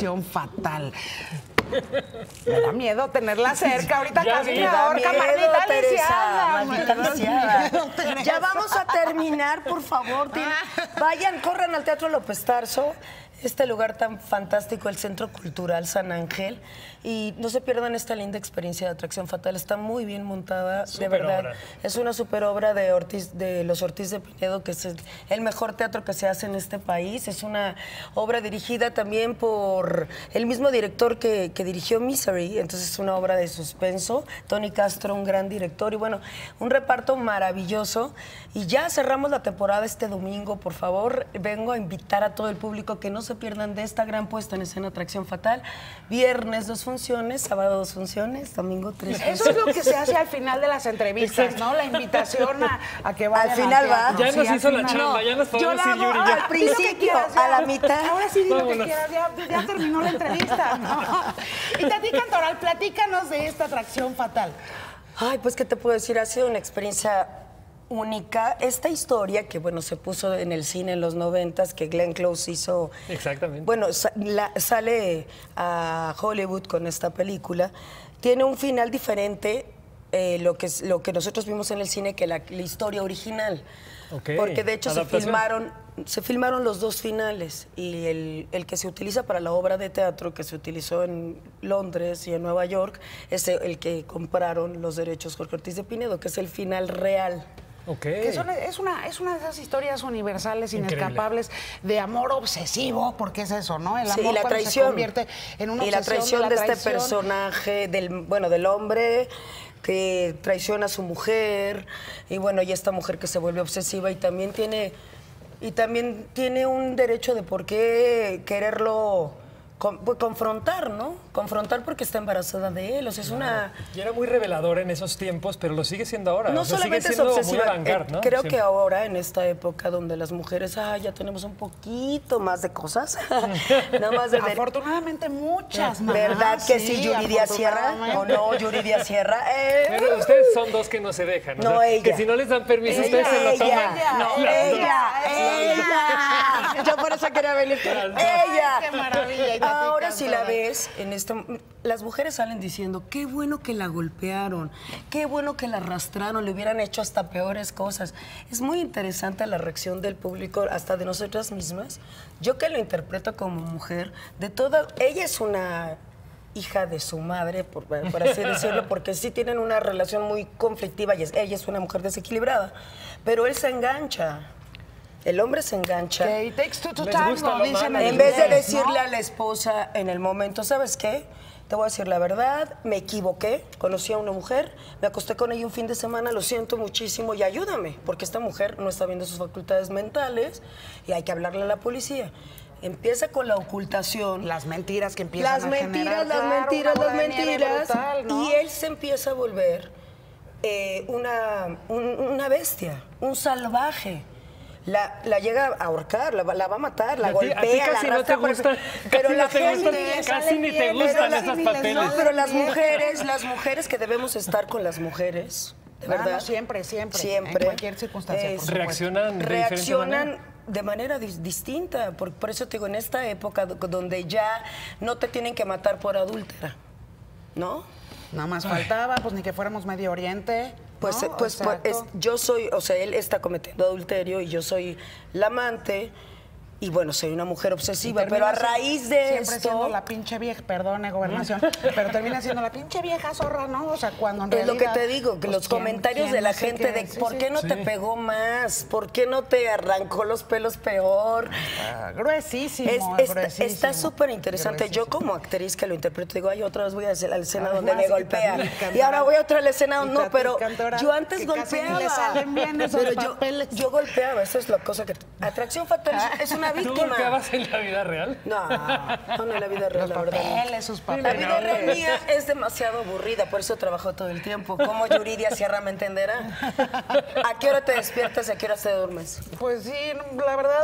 Speaker 2: Me da miedo tenerla cerca. Ahorita casi me ahorca. Maldita lisiada.
Speaker 9: Ya vamos a terminar, por favor. Vayan, corran al Teatro López Tarso. Este lugar tan fantástico, el Centro Cultural San Ángel. Y no se pierdan esta linda experiencia de Atracción Fatal. Está muy bien montada, de verdad.
Speaker 10: Obra.
Speaker 9: Es una super obra de los Ortiz de Pinedo, que es el mejor teatro que se hace en este país. Es una obra dirigida también por el mismo director que dirigió Misery. Entonces es una obra de suspenso. Tony Castro, un gran director. Y bueno, un reparto maravilloso. Y ya cerramos la temporada este domingo. Por favor, vengo a invitar a todo el público que no se pierdan de esta gran puesta en escena Atracción Fatal. Viernes 2 funciones, sábado 2 funciones, domingo 3 funciones.
Speaker 2: Eso es lo que se hace al final de las entrevistas, ¿no? La invitación a que vayan
Speaker 9: al final va.
Speaker 10: Ya nos hizo la chamba, ya nos podemos ir, Yuri.
Speaker 9: Al principio, a la mitad.
Speaker 2: Ahora sí, lo que quieras, ya terminó la entrevista, ¿no? Itatí Cantoral, platícanos de esta Atracción Fatal.
Speaker 9: Ay, pues, ¿qué te puedo decir? Ha sido una experiencia única. Esta historia que, bueno, se puso en el cine en los 90s, que Glenn Close hizo.
Speaker 10: Exactamente.
Speaker 9: Bueno, sale a Hollywood con esta película. Tiene un final diferente, lo que nosotros vimos en el cine, que la historia original.
Speaker 10: Okay.
Speaker 9: Porque de hecho se filmaron los dos finales, y el que se utiliza para la obra de teatro que se utilizó en Londres y en Nueva York es el que compraron los derechos Jorge Ortiz de Pinedo, que es el final real.
Speaker 10: Okay.
Speaker 2: Que es una de esas historias universales, inescapables, de amor obsesivo, porque es eso, ¿no? El amor
Speaker 9: y la traición
Speaker 2: se convierte en una obsesión.
Speaker 9: Y la traición de este personaje, del hombre que traiciona a su mujer, y bueno, y esta mujer que se vuelve obsesiva y también tiene un derecho de por qué quererlo confrontar, ¿no? Confrontar porque está embarazada de él, o sea, es una...
Speaker 10: Y era muy revelador en esos tiempos, pero lo sigue siendo ahora.
Speaker 9: No solamente
Speaker 10: sigue siendo
Speaker 9: es obsesiva,
Speaker 10: muy avant-garde, ¿no?
Speaker 9: Creo que ahora, en esta época donde las mujeres, ya tenemos un poquito más de cosas, nada más de...
Speaker 2: Afortunadamente muchas más.
Speaker 9: ¿Verdad que sí, Yuridia Sierra? ¿O no, Yuridia Sierra?
Speaker 10: Pero ustedes son dos que no se dejan, ¿no?
Speaker 9: No, ella.
Speaker 10: Que si no les dan permiso, ustedes se lo toman.
Speaker 9: Ella. Yo por eso quería venir. Ella.
Speaker 2: Qué maravilla.
Speaker 9: Ahora si la ves, las mujeres salen diciendo, qué bueno que la golpearon, qué bueno que la arrastraron, le hubieran hecho hasta peores cosas. Es muy interesante la reacción del público, hasta de nosotras mismas. Yo que lo interpreto como mujer, ella es una hija de su madre, por así decirlo, porque sí tienen una relación muy conflictiva, y ella es una mujer desequilibrada, pero él se engancha. El hombre se engancha.
Speaker 2: Okay, takes two to tango, dicen
Speaker 9: en vez de decirle a la esposa en el momento, ¿sabes qué? Te voy a decir la verdad, me equivoqué, conocí a una mujer, me acosté con ella un fin de semana, lo siento muchísimo y ayúdame, porque esta mujer no está viendo sus facultades mentales y hay que hablarle a la policía. Empieza con la ocultación.
Speaker 2: Las mentiras que empiezan a generar.
Speaker 9: Las mentiras. Brutal, ¿no? Y él se empieza a volver una bestia, un salvaje. La llega a ahorcar, la va a matar, la golpea,
Speaker 10: casi
Speaker 9: la arrastra.
Speaker 10: No te gusta,
Speaker 9: pero la
Speaker 10: gente casi ni te gustan esas papeles.
Speaker 9: No, pero las mujeres que debemos estar con las mujeres, de verdad.
Speaker 2: No, siempre. En cualquier circunstancia.
Speaker 9: Reaccionan de manera distinta. Por eso te digo, en esta época donde ya no te tienen que matar por adúltera, ¿no?
Speaker 2: Nada más faltaba, pues ni que fuéramos Medio Oriente.
Speaker 9: Yo soy, o sea, él está cometiendo adulterio y yo soy la amante. Y bueno, soy una mujer obsesiva, pero a raíz de
Speaker 2: siempre siendo la pinche vieja, perdone, gobernación, pero termina siendo la pinche vieja zorra, ¿no? O sea, cuando en realidad...
Speaker 9: Es lo que te digo, que los comentarios de la gente de ¿por qué no te pegó más? ¿Por qué no te arrancó los pelos peor?
Speaker 2: Gruesísimo,
Speaker 9: Está súper interesante. Yo como actriz que lo interpreto, digo, otra vez voy a la escena donde me golpea. Y ahora voy a otra escena donde no, pero yo antes golpeaba.
Speaker 2: Le salen bien esos papeles.
Speaker 9: Yo golpeaba, esa es la cosa que... Atracción Fatal es una víctima.
Speaker 10: ¿Tú golpeabas en la vida real?
Speaker 9: No en la vida real, la verdad.
Speaker 2: Sus papeles.
Speaker 9: La vida real mía es demasiado aburrida, por eso trabajo todo el tiempo. ¿Cómo Yuridia Sierra me entenderá? ¿A qué hora te despiertas y a qué hora te duermes?
Speaker 2: Pues sí, la verdad,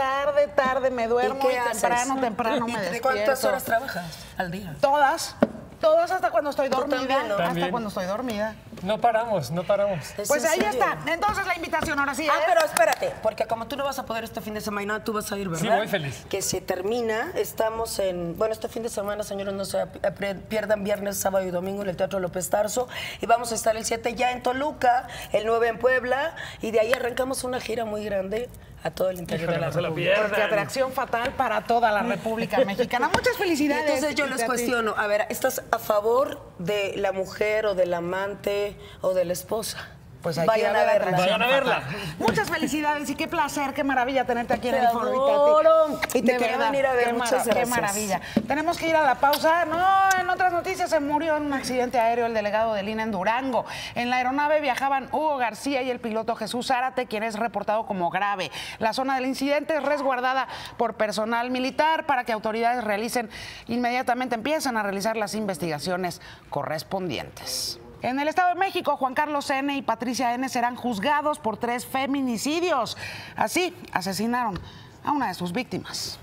Speaker 2: tarde me duermo y temprano me despierto.
Speaker 9: ¿Cuántas horas trabajas al día?
Speaker 2: Todas. Todas hasta cuando estoy dormida.
Speaker 9: también, ¿no?
Speaker 2: Hasta
Speaker 10: También.
Speaker 2: cuando estoy dormida.
Speaker 10: No paramos, no paramos.
Speaker 2: Pues
Speaker 9: en
Speaker 2: ahí
Speaker 9: serio?
Speaker 2: está. Entonces la invitación ahora sí.
Speaker 9: Ah, pero espérate, porque como tú no vas a poder este fin de semana, tú vas a ir, ¿verdad?
Speaker 10: Sí, voy feliz.
Speaker 9: Que se termina, estamos en, bueno, este fin de semana, señores, no se pierdan viernes, sábado y domingo en el Teatro López Tarso, y vamos a estar el 7 ya en Toluca, el 9 en Puebla, y de ahí arrancamos una gira muy grande a todo el interior de la República.
Speaker 2: Porque atracción fatal para toda la República Mexicana. Muchas felicidades.
Speaker 9: Entonces yo les cuestiono, a ver, ¿estás a favor de la mujer o del amante o de la esposa?
Speaker 2: Pues hay
Speaker 9: vayan
Speaker 2: que ir
Speaker 9: a verla.
Speaker 10: Vayan a verla.
Speaker 2: Muchas felicidades y qué placer, qué maravilla tenerte aquí en
Speaker 9: Te
Speaker 2: el Foro
Speaker 9: adoro.
Speaker 2: Itati.
Speaker 9: Y te
Speaker 2: De
Speaker 9: quiero
Speaker 2: verdad,
Speaker 9: venir a ver.
Speaker 2: qué
Speaker 9: Muchas
Speaker 2: qué
Speaker 9: gracias.
Speaker 2: maravilla. Tenemos que ir a la pausa. No, en otras noticias se murió en un accidente aéreo el delegado del INE en Durango. En la aeronave viajaban Hugo García y el piloto Jesús Zárate, quien es reportado como grave. La zona del incidente es resguardada por personal militar para que autoridades empiecen a realizar las investigaciones correspondientes. En el Estado de México, Juan Carlos N. y Patricia N. serán juzgados por 3 feminicidios. Así, asesinaron a una de sus víctimas.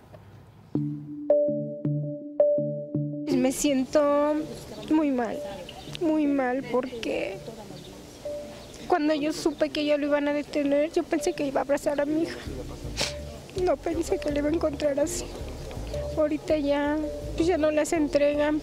Speaker 11: Me siento muy mal, porque cuando yo supe que ya lo iban a detener, yo pensé que iba a abrazar a mi hija. No pensé que le iba a encontrar así. Ahorita ya no las entregan.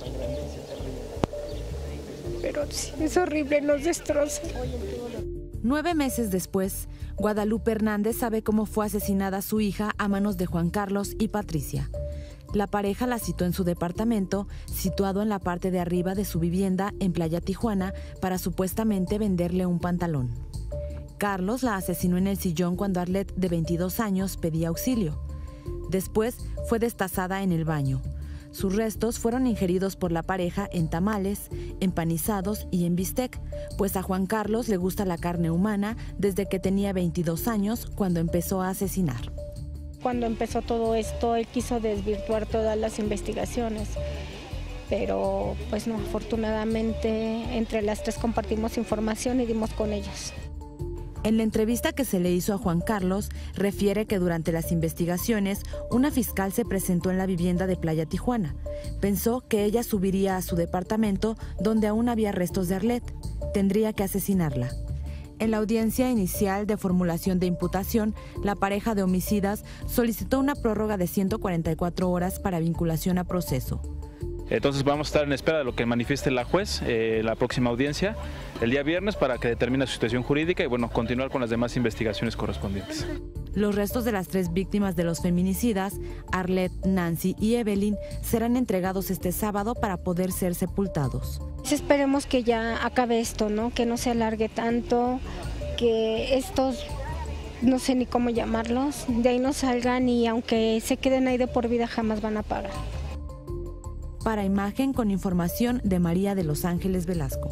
Speaker 11: Pero sí, es horrible, nos destroza.
Speaker 12: 9 meses después, Guadalupe Hernández sabe cómo fue asesinada su hija a manos de Juan Carlos y Patricia. La pareja la citó en su departamento, situado en la parte de arriba de su vivienda en Playa Tijuana, para supuestamente venderle un pantalón. Carlos la asesinó en el sillón cuando Arlet, de 22 años, pedía auxilio. Después fue destazada en el baño. Sus restos fueron ingeridos por la pareja en tamales, empanizados y en bistec, pues a Juan Carlos le gusta la carne humana desde que tenía 22 años, cuando empezó a asesinar.
Speaker 11: Cuando empezó todo esto, él quiso desvirtuar todas las investigaciones, pero pues no, afortunadamente entre las 3 compartimos información y dimos con ellas.
Speaker 12: En la entrevista que se le hizo a Juan Carlos, refiere que durante las investigaciones, una fiscal se presentó en la vivienda de Playa Tijuana. Pensó que ella subiría a su departamento, donde aún había restos de Arlet. Tendría que asesinarla. En la audiencia inicial de formulación de imputación, la pareja de homicidas solicitó una prórroga de 144 horas para vinculación a proceso.
Speaker 13: Entonces vamos a estar en espera de lo que manifieste la juez, la próxima audiencia, el día viernes, para que determine su situación jurídica y bueno, continuar con las demás investigaciones correspondientes.
Speaker 12: Los restos de las 3 víctimas de los feminicidas, Arlet, Nancy y Evelyn, serán entregados este sábado para poder ser sepultados.
Speaker 11: Esperemos que ya acabe esto, ¿no? Que no se alargue tanto, que estos, no sé ni cómo llamarlos, de ahí no salgan, y aunque se queden ahí de por vida jamás van a pagar.
Speaker 12: Para Imagen, con información de María de Los Ángeles Velasco.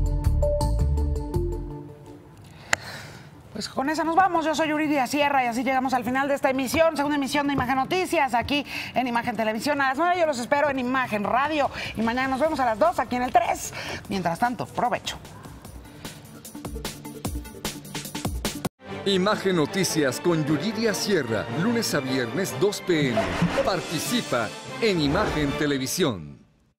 Speaker 2: Pues con esa nos vamos. Yo soy Yuridia Sierra y así llegamos al final de esta emisión, segunda emisión de Imagen Noticias, aquí en Imagen Televisión a las 9. Yo los espero en Imagen Radio y mañana nos vemos a las 2 aquí en el 3. Mientras tanto, provecho.
Speaker 14: Imagen Noticias con Yuridia Sierra, lunes a viernes 2 p.m. Participa en Imagen Televisión.